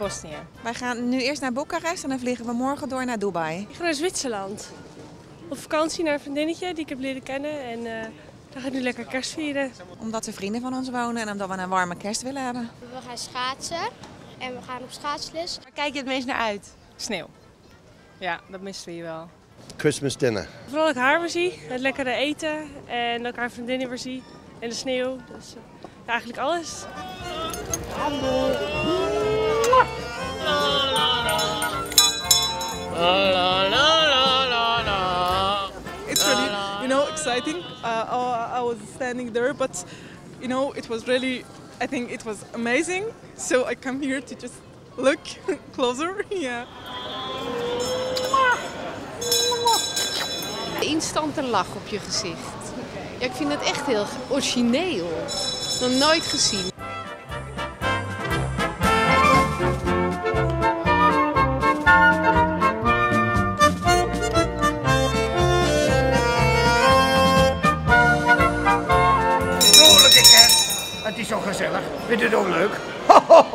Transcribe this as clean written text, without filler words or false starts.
Bosnië. Wij gaan nu eerst naar Boekarest en dan vliegen we morgen door naar Dubai. Ik ga naar Zwitserland. Op vakantie naar een vriendinnetje die ik heb leren kennen. En daar ga ik nu lekker kerst vieren. Omdat er vrienden van ons wonen en omdat we een warme kerst willen hebben. We gaan schaatsen en we gaan op schaatsles. Waar kijk je het meest naar uit? Sneeuw. Ja, dat misten we hier wel. Christmas dinner. Vooral dat ik haar weer zie, het lekkere eten en dat ik haar vriendinnen weer zie. En de sneeuw, dus ja, eigenlijk alles. It's really, exciting. I was standing there, but, it was really, I think it was amazing. So I come here to just look closer, yeah. Instant een lach op je gezicht. Ja, ik vind het echt heel origineel. Nog nooit gezien. Vrolijke kerst. Het is zo gezellig. Vind je het ook leuk?